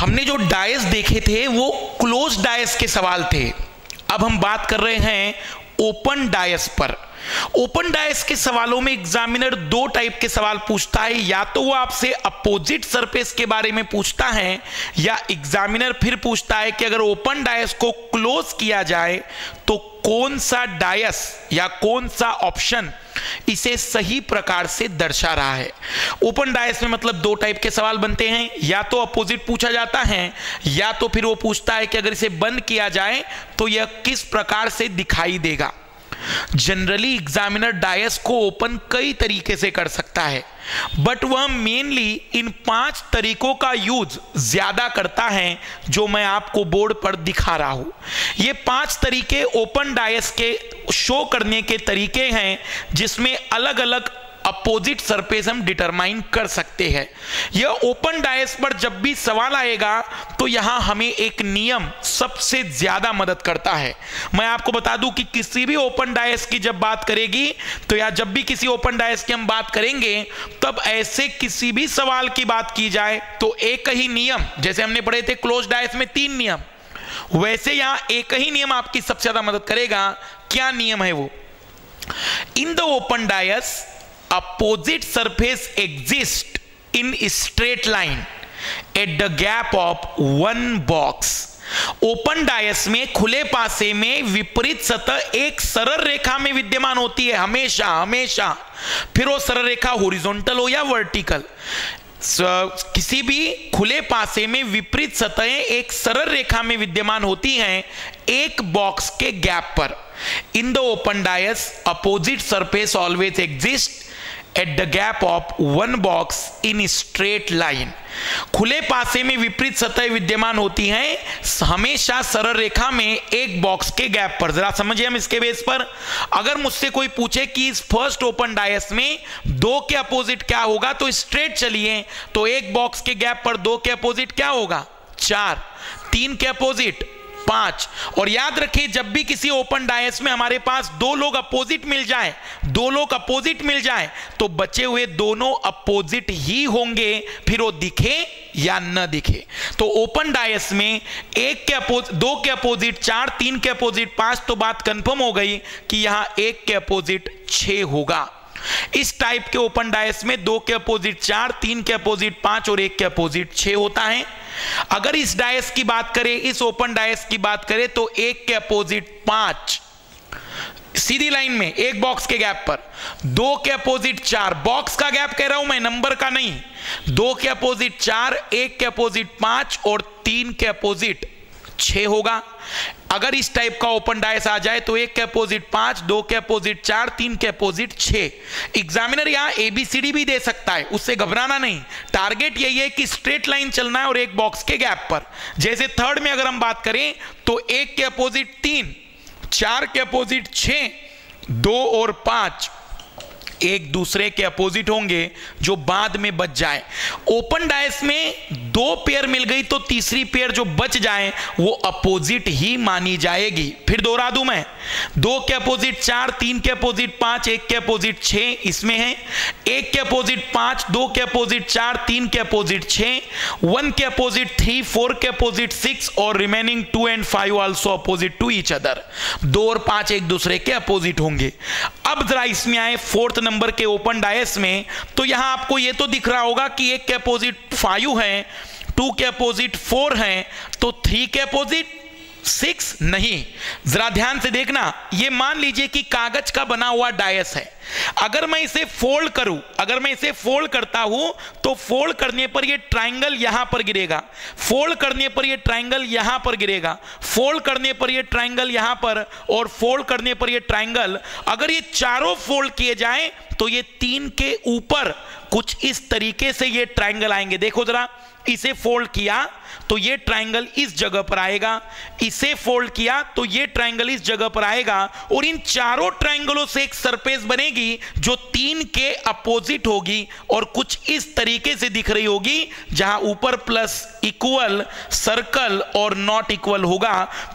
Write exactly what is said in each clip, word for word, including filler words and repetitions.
हमने जो डायस देखे थे वो क्लोज डायस के सवाल थे। अब हम बात कर रहे हैं ओपन डायस पर। ओपन डायस के सवालों में एग्जामिनर दो टाइप के सवाल पूछता है, या तो वो आपसे अपोजिट सरफेस के बारे में पूछता है, या एग्जामिनर फिर पूछता है कि अगर ओपन डायस को क्लोज किया जाए तो कौन सा डायस या कौन सा ऑप्शन इसे सही प्रकार से दर्शा रहा है। ओपन डायस में मतलब दो टाइप के सवाल बनते हैं, या तो अपोजिट पूछा जाता है, या तो फिर वो पूछता है कि अगर इसे बंद किया जाए तो यह किस प्रकार से दिखाई देगा। जनरली एग्जामिनर डायस को ओपन कई तरीके से कर सकता है, बट वह मेनली इन पांच तरीकों का यूज ज्यादा करता है जो मैं आपको बोर्ड पर दिखा रहा हूं। ये पांच तरीके ओपन डायस के शो करने के तरीके हैं जिसमें अलग अलग अपोजिट सरफेस हम डिटरमाइन कर सकते हैं। यह ओपन डायस पर जब भी सवाल आएगा तो यहां हमें एक नियम सबसे ज्यादा मदद करता है। मैं आपको बता दूं कि किसी भी ओपन डायस की जब बात करेगी तो या जब भी किसी ओपन डायस की हम बात करेंगे तब ऐसे किसी भी सवाल की बात की जाए तो एक ही नियम, जैसे हमने पढ़े थे क्लोज डायस में तीन नियम, वैसे यहां एक ही नियम आपकी सबसे ज्यादा मदद करेगा। क्या नियम है वो? In the open dice opposite surface exist in straight line at the gap of one box। Open dice में खुले पासे में विपरीत सतह एक सरल रेखा में विद्यमान होती है, हमेशा हमेशा, फिर वो सरल रेखा हॉरिजॉन्टल हो या वर्टिकल। किसी भी खुले पासे में विपरीत सतहें एक सरल रेखा में विद्यमान होती हैं एक बॉक्स के गैप पर। In the open dice opposite surface always exist at the gap of one box in straight line. खुले पासे में विपरीत सतह विद्यमान होती हैं हमेशा सरल रेखा में एक बॉक्स के गैप पर। जरा समझिए हम इसके बेस पर, अगर मुझसे कोई पूछे कि इस फर्स्ट ओपन डायस में दो के अपोजिट क्या होगा तो स्ट्रेट चलिए, तो एक बॉक्स के गैप पर दो के अपोजिट क्या होगा? चार। तीन के अपोजिट पांच। और याद रखिए जब भी किसी ओपन डायस में हमारे पास दो लोग अपोजिट मिल जाए, दो लोग अपोजिट मिल जाए तो बचे हुए दोनों अपोजिट ही होंगे, फिर वो दिखे या न दिखे। तो ओपन डायस में एक के अपोजिट, दो के अपोजिट चार, तीन के अपोजिट पांच, तो बात कंफर्म हो गई कि यहां एक के अपोजिट छह होगा। इस टाइप के ओपन डायस में दो के अपोजिट चार, तीन के अपोजिट पांच और एक के अपोजिट छह होता है। अगर इस डायस की बात करें, इस ओपन डायस की बात करें तो एक के अपोजिट पांच सीधी लाइन में एक बॉक्स के गैप पर, दो के अपोजिट चार, बॉक्स का गैप कह रहा हूं मैं, नंबर का नहीं, दो के अपोजिट चार, एक के अपोजिट पांच और तीन के अपोजिट छह होगा। अगर इस टाइप का ओपन डायस आ जाए तो एक के अपोजिट पांच, दो के अपोजिट चार, तीन के अपोजिट छह। एग्जामिनर यहां एबीसीडी भी दे सकता है, उससे घबराना नहीं। टारगेट यही है कि स्ट्रेट लाइन चलना है और एक बॉक्स के गैप पर। जैसे थर्ड में अगर हम बात करें तो एक के अपोजिट तीन, चार के अपोजिट छह, दो और पांच एक दूसरे के अपोजिट होंगे जो बाद में बच जाए। ओपन डायस में दो पेयर मिल गई तो तीसरी पेयर जो बच जाए वो अपोजिट ही मानी जाएगी। फिर दोहरा दूं मैं, दो के अपोजिट चार, तीन के अपोजिट पांच, एक के अपोजिट छह इसमें है, एक के अपोजिट पांच, दो के अपोजिट चार, तीन के अपोजिट छह, वन के अपोजिट थ्री, फोर के अपोजिट सिक्स और remaining two and five also opposite to each other. दो और पांच एक दूसरे के अपोजिट होंगे। अब जरा इसमें आए फोर्थ नंबर के ओपन डायस में, तो यहां आपको यह तो दिख रहा होगा कि एक के अपोजिट फाइव है, टू के अपोजिट फोर है, तो थ्री के अपोजिट सिक्स नहीं। जरा ध्यान से देखना, यह मान लीजिए कि कागज का बना हुआ डायस है। अगर मैं इसे फोल्ड करूं, अगर मैं इसे फोल्ड करता हूं तो फोल्ड करने पर यह ट्रायंगल यहां पर गिरेगा, फोल्ड करने पर यह ट्रायंगल यहां पर गिरेगा, फोल्ड करने पर यह ट्रायंगल यहां पर और फोल्ड करने पर यह ट्रायंगल। अगर ये चारों फोल्ड किए जाएं तो ये तीन के ऊपर कुछ इस तरीके से ये ट्रायंगल आएंगे। देखो जरा, इसे फोल्ड किया तो ये ट्रायंगल इस जगह पर आएगा, इसे फोल्ड किया तो ये ट्रायंगल इस जगह पर आएगा, और इन चारों ट्रायंगलों से एक सरफेस बनेगी जो तीन के अपोजिट होगी और कुछ इस तरीके से दिख रही होगी, जहां ऊपर प्लस, इक्वल, सर्कल और नॉट इक्वल होगा।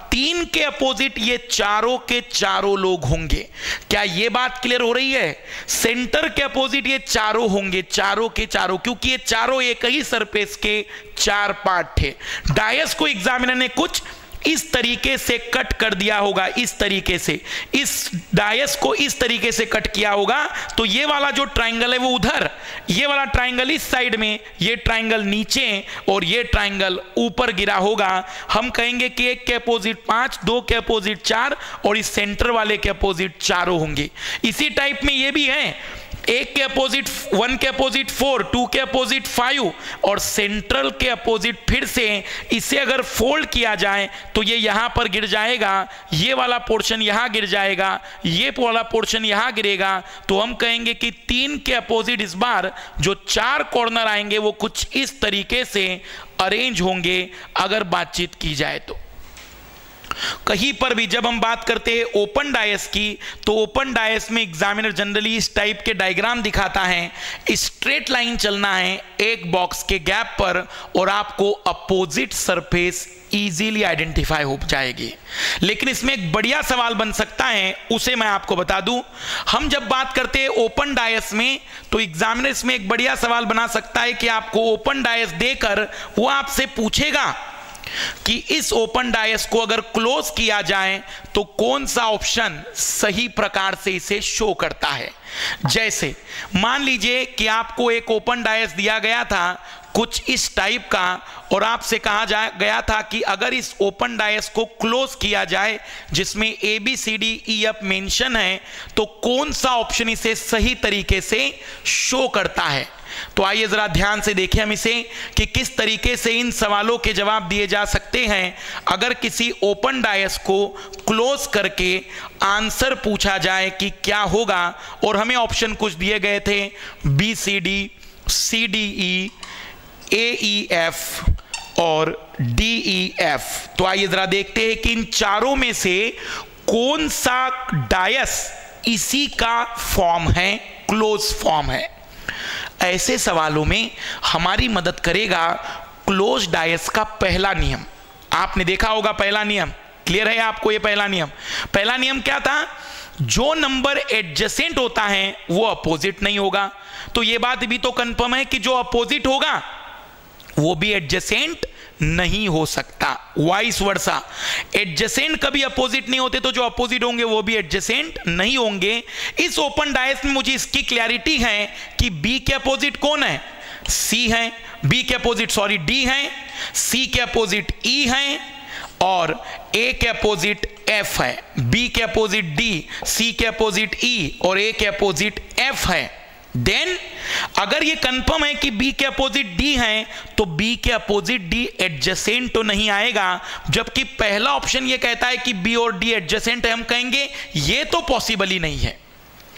तीन के अपोजिट ये चारों के चारों लोग होंगे। क्या ये बात क्लियर हो रही है? सेंटर के अपोजिट ये चारों होंगे, चारों के चारों, क्योंकि ये चारों एक ही सरफेस के चार पार्ट थे। डायस को एग्जामिनर ने कुछ इस तरीके से कट कर दिया होगा, इस तरीके से, इस डायस को इस तरीके से कट किया होगा, तो ये वाला जो ट्राइंगल है वो उधर, ये वाला ट्राइंगल इस साइड में, ये ट्राइंगल नीचे और ये ट्राइंगल ऊपर गिरा होगा। हम कहेंगे कि एक के अपोजिट पांच, दो के अपोजिट चार और इस सेंटर वाले के अपोजिट चारों होंगे। इसी टाइप में ये भी है, एक के अपोजिट वन के अपोजिट फोर, टू के अपोजिट फाइव और सेंट्रल के अपोजिट फिर से इसे अगर फोल्ड किया जाए तो ये यहां पर गिर जाएगा, ये वाला पोर्शन यहां गिर जाएगा, ये वाला पोर्शन यहां गिरेगा। तो हम कहेंगे कि तीन के अपोजिट इस बार जो चार कॉर्नर आएंगे वो कुछ इस तरीके से अरेंज होंगे अगर बातचीत की जाए तो। कहीं पर भी जब हम बात करते हैं ओपन डायस की, तो ओपन डायस में एग्जामिनर जनरली इस टाइप के डायग्राम दिखाता है, स्ट्रेट लाइन चलना है एक बॉक्स के गैप पर और आपको अपोजिट सरफेस इजीली आइडेंटिफाई हो जाएगी। लेकिन इसमें एक बढ़िया सवाल बन सकता है, उसे मैं आपको बता दूं। हम जब बात करते हैं ओपन डायस में, तो एग्जामिनर इसमें एक बढ़िया सवाल बना सकता है कि आपको ओपन डायस देकर वो आपसे पूछेगा कि इस ओपन डायस को अगर क्लोज किया जाए तो कौन सा ऑप्शन सही प्रकार से इसे शो करता है। जैसे मान लीजिए कि आपको एक ओपन डायस दिया गया था कुछ इस टाइप का और आपसे कहा जा गया था कि अगर इस ओपन डायस को क्लोज किया जाए जिसमें A B C D E F mention है तो कौन सा ऑप्शन इसे सही तरीके से शो करता है। तो आइए जरा ध्यान से देखें हम इसे कि किस तरीके से इन सवालों के जवाब दिए जा सकते हैं अगर किसी ओपन डायस को क्लोज करके आंसर पूछा जाए कि क्या होगा। और हमें ऑप्शन कुछ दिए गए थे, B C D, C D E, A E F और डी ई एफ। तो आइए जरा देखते हैं कि इन चारों में से कौन सा डायस इसी का फॉर्म है, क्लोज फॉर्म है। ऐसे सवालों में हमारी मदद करेगा क्लोज डायस का पहला नियम। आपने देखा होगा पहला नियम, क्लियर है आपको ये पहला नियम? पहला नियम क्या था? जो नंबर एडजेसेंट होता है वो अपोजिट नहीं होगा। तो ये बात भी तो कंफर्म है कि जो अपोजिट होगा वो भी एडजेसेंट नहीं हो सकता। वाइस वर्सा, एडजेसेंट कभी अपोजिट नहीं होते तो जो अपोजिट होंगे वो भी एडजेसेंट नहीं होंगे। इस ओपन डायस में मुझे इसकी क्लैरिटी है कि बी के अपोजिट कौन है? सी है। बी के अपोजिट सॉरी डी है, सी के अपोजिट ई है और ए के अपोजिट एफ है। बी के अपोजिट डी, सी के अपोजिट ई और ए के अपोजिट एफ है। देन अगर ये कंफर्म है कि बी के अपोजिट डी है तो बी के अपोजिट डी एडजेसेंट तो नहीं आएगा, जबकि पहला ऑप्शन ये कहता है कि बी और डी एडजेसेंट है। हम कहेंगे ये तो पॉसिबल ही नहीं है।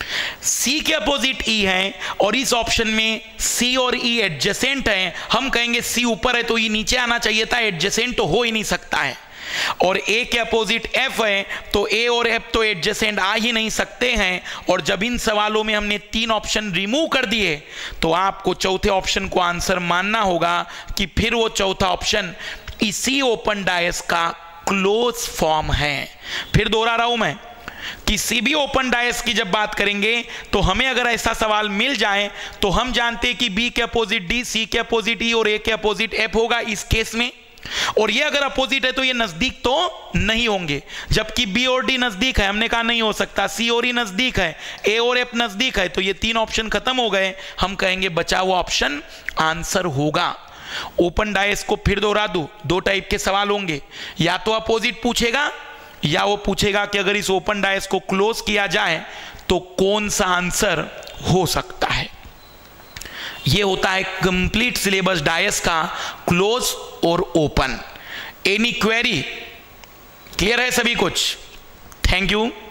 सी के अपोजिट ई है और इस ऑप्शन में सी और ई एडजेसेंट है। हम कहेंगे सी ऊपर है तो ई नीचे आना चाहिए था, एडजेसेंट तो हो ही नहीं सकता है। और ए के अपोजिट एफ है तो ए और एफ तो एडजेसेंट आ ही नहीं सकते हैं। और जब इन सवालों में हमने तीन ऑप्शन रिमूव कर दिए तो आपको चौथे ऑप्शन को आंसर मानना होगा कि फिर वो चौथा ऑप्शन इसी ओपन डायस का क्लोज फॉर्म है। फिर दोहरा रहा हूं मैं, किसी भी ओपन डायस की जब बात करेंगे तो हमें अगर ऐसा सवाल मिल जाए तो हम जानते हैं कि बी के अपोजिट डी, सी के अपोजिट ई और ए के अपोजिट एफ होगा इस केस में। और ये अगर अपोजिट है तो ये नजदीक तो नहीं होंगे, जबकि बी और डी नजदीक है, हमने कहा नहीं हो सकता। सी और ई नजदीक है, ए और एफ नजदीक है, तो ये तीन ऑप्शन खत्म हो गए। हम कहेंगे बचा हुआ ऑप्शन आंसर होगा। ओपन डायस को फिर दोहरा दूं, दो टाइप के सवाल होंगे, या तो अपोजिट पूछेगा या वो पूछेगा कि अगर इस ओपन डायस को क्लोज किया जाए तो कौन सा आंसर हो सकता है। ये होता है कंप्लीट सिलेबस डायस का क्लोज और ओपन। Any query? क्लियर है सभी कुछ? Thank you.